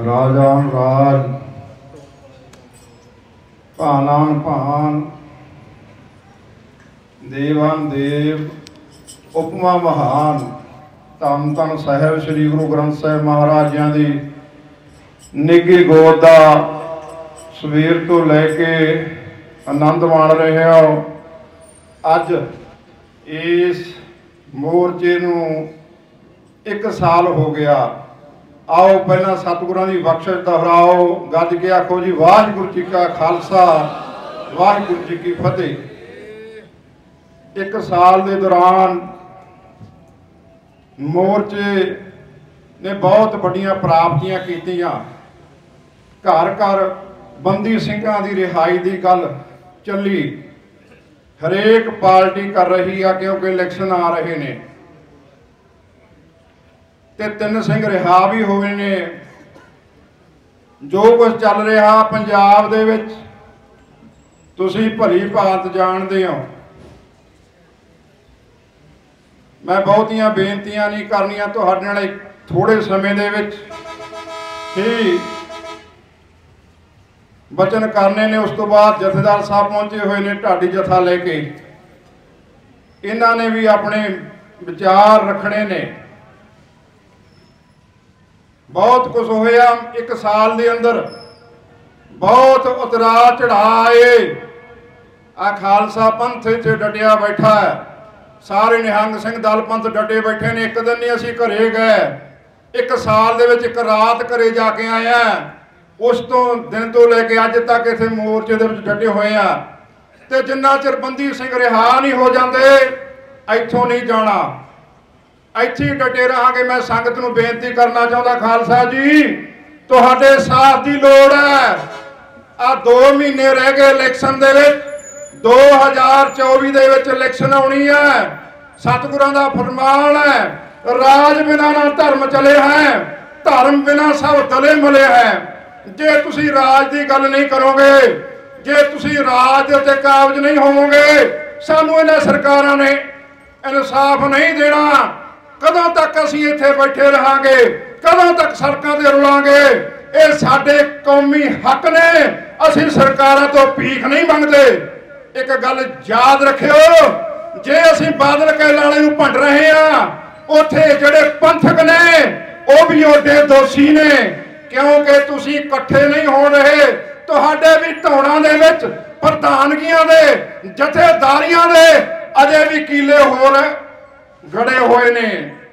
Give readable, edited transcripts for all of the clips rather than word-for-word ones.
राजान राज भानान भान देवान देव उपमा महान धन धन साहिब श्री गुरु ग्रंथ साहिब महाराजियां दी निघी गोद दा सवेर तो लैके आनंद माण रहे हो। अज इस मोर्चे नूं 1 साल हो गया। आओ पहला सतगुरां दी बख्शिश दोहराओ, गज के आखो जी वाहिगुरू जी का खालसा वाहिगुरू जी की फतेह। 1 साल के दौरान मोर्चे ने बहुत बड़ियां प्राप्तियां कीतियां। घर घर बंदी सिंघां दी रिहाई की गल चली, हरेक पार्टी कर रही है क्योंकि इलैक्शन आ रहे ने ते 3 सिंह रिहा भी हुए ने। जो कुछ चल रहा पंजाब दे विच तुसीं भली भांत जानदे हो। मैं बहुतियां बेनतियां नहीं करनियां, तुहाडे नाल थोड़े समय दे विच ही बचन करने ने। उस तो बाद जथेदार साहब पहुंचे हुए ने ढाडी जथा लेके, इन्हां ने भी अपने विचार रखने ने। बहुत कुछ होया 1 साल के अंदर, बहुत उतरा चढ़ाए। आ खालसा पंथ इत्थे डटिया बैठा है, सारे निहंग सिंह दल पंथ डटे बैठे ने। एक दिन नहीं असीं घरे गए, 1 साल दे विच 1 रात घरे जाके आया। उस तो दिन तो लेके अज तक इत्थे मोर्चे दे विच डटे हुए आ ते जिन्ना चिर बंदी सिंह रिहा नहीं हो जाते इत्थों नहीं जाना, इत्थे ही डटे रहांगे। मैं संगत नूं बेनती करना चाहुंदा, खालसा जी तुहाडे साथ की लोड़ है। आ 2 महीने रह गए इलैक्शन दे विच, 2024 दे विच इलैक्शन आउणी है। सतगुरां दा फरमान है, राज बिना ना धर्म चले हैं, धर्म बिना सब तले मले हैं। जे तुसी राज की गल नहीं करोगे, जे तुसी राज ते काबज नहीं होवोगे, सानू इन्हां सरकारां ने इंसाफ नहीं देना। कदों तक असीं इत्थे बैठे रहांगे, कदों तक सड़कों ते रुलांगे? ये साडे कौमी हक ने, असीं सरकारां तो भीख नहीं मंगते। एक गल याद रखियो, जे असीं बादल कैलाले नूं भंड रहे हैं, उत्थे जिहड़े पंथक ने वो भी ओडे दोषी ने, क्योंकि तुसीं इकट्ठे नहीं हो रहे। तुहाडे भी धौणां दे विच प्रधानगियां दे जथेदारियां दे अजे भी कीले होर गड़े हुए ने।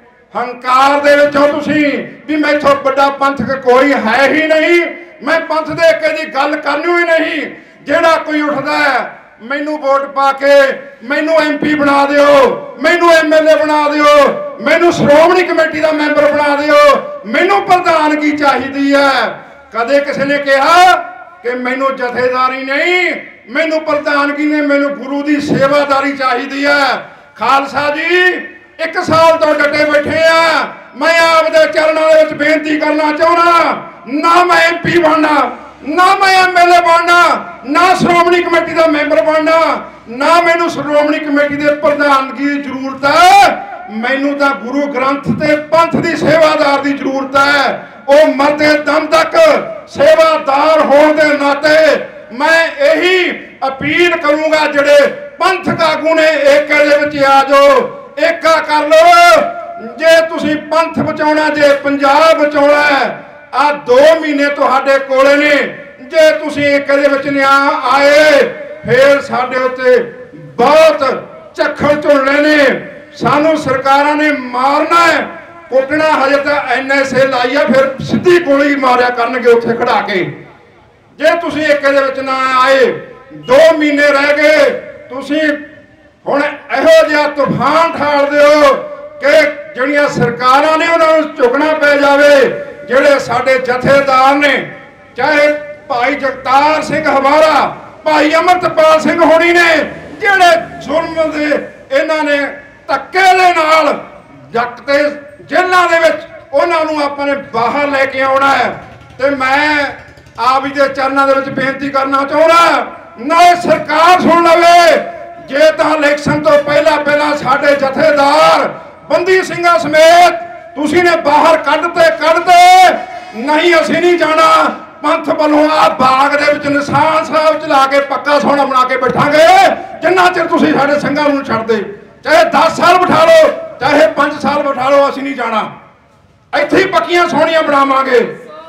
हंकार दे विचों तुसीं भी मैथों बड़ा पंथक कोई है ही नहीं, मैं पंथ दे के दी गल करनी ही नहीं। जिहड़ा कोई उठदा है मैनू वोट पा के मैनू MP बना दिओ, मैनू MLA बना दिओ, मैनू श्रोमणी कमेटी का मैंबर बना दिओ, मैनू प्रधानगी चाहिदी है। कदे किसी ने कहा कि मैनू जथेदारी नहीं, मैनू प्रधानगी ने, मैनू गुरु की सेवादारी चाहिदी है। खालसा जी 1 साल तो डटे बैठे हैं। मैं आपदे चरणों दे विच बेनती करना चाहना, ना मैं MP बनना, ना मैं MLA बनना, ना श्रोमणी कमेटी का मैंबर बनना, ना मैनू श्रोमणी कमेटी के प्रधानगी की जरूरत है। मैनू तो गुरु ग्रंथ ते पंथ की सेवादार की जरूरत है। वो मरते दम तक सेवादार होने के नाते मैं यही अपील करूंगा, जिहड़े पंथक आगू ने एके दे विच आ जाओ, एका कर लो। जे तुसीं पंथ बचाउणा, जे पंजाब बचाउणा है, आ 2 महीने तुहाडे कोले ने। जे तुसीं एके दे विच नहीं आए, फिर साडे उत्ते बहुत झक्खड़ झुलने ने। सानू सरकारां ने मारना है, कुटना। हजे तो NSA लाई है, फिर सीधी गोली मारिया करनगे उत्थे खड़ा के। जे तुसीं एके दे विच ना आए, 2 महीने रह गए, तुसीं हुण इहो जिहा तूफान ठाल दिओ कि जिहड़ियां सरकारां ने उन्हां नूं झुकना पै जावे। जिहड़े साडे जथेदार ने, चाहे भाई जगतार सिंह हमारा, भाई अमरतपाल सिंह होनी ने, जिहड़े जुल्म दे इन्हां ने धक्के दे नाल जट ते जेलां दे विच उन्हां नूं अपने बाहर लैके आउणा है। ते मैं आप जी दे चरनां दे विच बेनती करना चाहुंदा, नाले सरकार सुन लवे। जे तां इलैक्शन तो पहला साडे जथेदार बंदी सिंघां समेत तुसीं ने बाहर कढते नहीं असीं नहीं जाना। पंथ वालों आ बाग दे विच निशान साहब चला के पक्का सोना बना के बैठांगे जिन्ना चिर तुसीं साडे संघां नूं छड्डदे। चाहे 10 साल बिठा लो, चाहे 5 साल बिठा लो, असीं नहीं जाना। ਇੱਥੇ ਹੀ ਪੱਕੀਆਂ ਸੋਹਣੀਆਂ ਬਣਾਵਾਂਗੇ।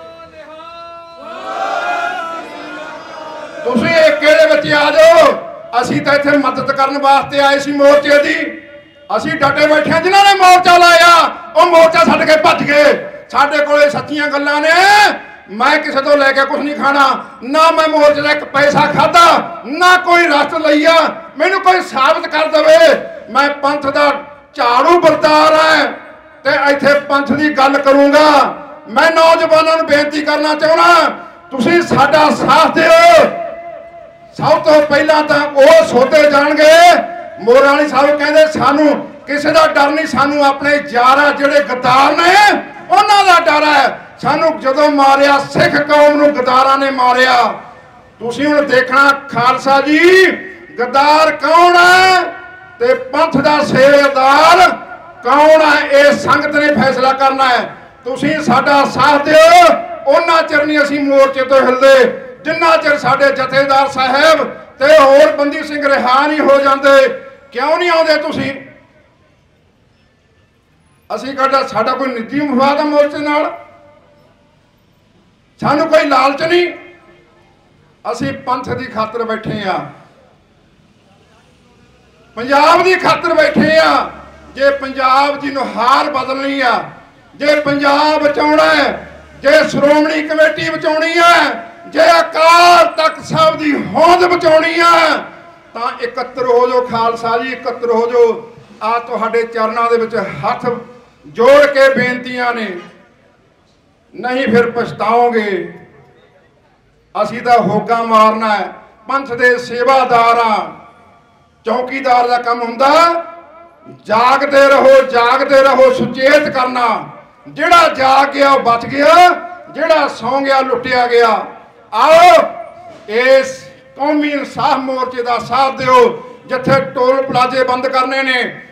ਤੁਸੀਂ ਏਕੇ ਦੇ ਵਿੱਚ ਆ ਜਾਓ। ਅਸੀਂ ਤਾਂ ਇੱਥੇ ਮਦਦ ਕਰਨ ਵਾਸਤੇ ਆਏ ਸੀ ਮੋਰਚੇ ਦੀ। ਅਸੀਂ ਡਟੇ ਬੈਠੇ ਹਾਂ। ਜਿਨ੍ਹਾਂ ਨੇ ਮੋਰਚਾ ਲਾਇਆ ਉਹ ਮੋਰਚਾ ਛੱਡ ਕੇ ਭੱਜ ਗਏ। ਸਾਡੇ ਕੋਲੇ ਸੱਚੀਆਂ ਗੱਲਾਂ ਨੇ। ਮੈਂ ਕਿਸੇ ਤੋਂ ਲੈ ਕੇ ਕੁਝ ਨਹੀਂ ਖਾਣਾ, ਨਾ ਮੈਂ ਮੋਰਚੇ ਦਾ ਇੱਕ ਪੈਸਾ ਖਾਦਾ, ਨਾ ਕੋਈ ਰਸਤ ਲਈਆ। ਮੈਨੂੰ ਕੋਈ ਸਾਬਤ ਕਰ ਦੇਵੇ ਮੈਂ ਪੰਥ ਦਾ ਝਾੜੂ ਬਰਦਾਰ ਹੈ ਤੇ ਇੱਥੇ ਪੰਥ ਦੀ ਗੱਲ ਕਰੂੰਗਾ। ਮੈਂ ਨੌਜਵਾਨਾਂ ਨੂੰ ਬੇਨਤੀ ਕਰਨਾ ਚਾਹੁੰਦਾ, ਤੁਸੀਂ ਸਾਡਾ ਸਾਥ ਦਿਓ। ਸਭ ਤੋਂ ਪਹਿਲਾਂ ਤਾਂ ਉਹ ਸੋਧੇ ਜਾਣਗੇ। ਮੋਰਾਂ ਵਾਲੀ ਸਾਹਿਬ ਕਹਿੰਦੇ ਸਾਨੂੰ ਕਿਸੇ ਦਾ ਡਰ ਨਹੀਂ, ਸਾਨੂੰ ਆਪਣੇ ਯਾਰ ਆ ਜਿਹੜੇ ਗਦਾਰ ਨੇ ਉਹਨਾਂ ਦਾ ਡਰ ਹੈ। ਸਾਨੂੰ ਜਦੋਂ ਮਾਰਿਆ ਸਿੱਖ ਕੌਮ ਨੂੰ ਗਦਾਰਾਂ ਨੇ ਮਾਰਿਆ। ਤੁਸੀਂ ਹੁਣ ਦੇਖਣਾ ਖਾਲਸਾ ਜੀ ਗਦਾਰ ਕੌਣ ਹੈ ਤੇ ਪੰਥ ਦਾ ਸੇਵਾਦਾਰ ਕੌਣ ਹੈ, ਇਹ ਸੰਗਤ ਨੇ ਫੈਸਲਾ ਕਰਨਾ ਹੈ। ਤੁਸੀਂ ਸਾਡਾ ਸਾਥ ਦਿਓ। ਉਹਨਾਂ ਚਿਰ ਨਹੀਂ ਅਸੀਂ ਮੋਰਚੇ ਤੋਂ ਹਿਲਦੇ ਜਿੰਨਾ ਚਿਰ ਸਾਡੇ ਜਥੇਦਾਰ ਸਾਹਿਬ ਤੇ ਹੋਰ ਬੰਦੀ ਸਿੰਘ ਰਿਹਾ ਨਹੀਂ ਹੋ ਜਾਂਦੇ। ਕਿਉਂ ਨਹੀਂ ਆਉਂਦੇ ਤੁਸੀਂ? ਅਸੀਂ ਕਹਿੰਦਾ ਸਾਡਾ ਕੋਈ ਨਿੱਜੀ ਮਫਾਦ ਆ ਮੋਰਚੇ ਨਾਲ, ਸਾਨੂੰ ਕੋਈ ਲਾਲਚ ਨਹੀਂ। ਅਸੀਂ ਪੰਥ ਦੀ ਖਾਤਰ ਬੈਠੇ ਆ, ਪੰਜਾਬ ਦੀ ਖਾਤਰ ਬੈਠੇ ਆ। ਜੇ ਪੰਜਾਬ ਦੀ ਨੁਹਾਰ ਬਦਲਣੀ ਆ, ਜੇ ਪੰਜਾਬ ਬਚਾਉਣਾ ਹੈ, ਜੇ ਸ਼੍ਰੋਮਣੀ ਕਮੇਟੀ ਬਚਾਉਣੀ ਹੈ, ਜੇ ਅਕਾਲ ਤਖਤ ਸਾਹਿਬ ਦੀ ਹੋਂਦ ਬਚਾਉਣੀ ਹੈ ਤਾਂ ਇਕੱਤਰ ਹੋ ਜਾਓ। ਖਾਲਸਾ ਜੀ ਇਕੱਤਰ ਹੋ ਜਾਓ। ਆ ਤੁਹਾਡੇ ਚਰਨਾਂ ਦੇ ਵਿੱਚ ਹੱਥ ਜੋੜ ਕੇ ਬੇਨਤੀਆਂ ਨੇ, ਨਹੀਂ ਫਿਰ ਪਛਤਾਓਗੇ। ਅਸੀਂ ਤਾਂ ਹੋਕਾ ਮਾਰਨਾ ਹੈ। ਪੰਥ ਦੇ ਸੇਵਾਦਾਰ ਆ। ਚੌਕੀਦਾਰ ਦਾ ਕੰਮ ਹੁੰਦਾ ਜਾਗਦੇ ਰਹੋ, ਜਾਗਦੇ ਰਹੋ, ਸੁਚੇਤ ਕਰਨਾ। ਜਿਹੜਾ ਜਾਗ ਗਿਆ ਉਹ ਬਚ ਗਿਆ, ਜਿਹੜਾ ਸੌਂ ਗਿਆ ਲੁੱਟਿਆ ਗਿਆ। आओ इस कौमी इंसाफ मोर्चे का साथ दिओ। जिथे टोल प्लाजे बंद करने ने,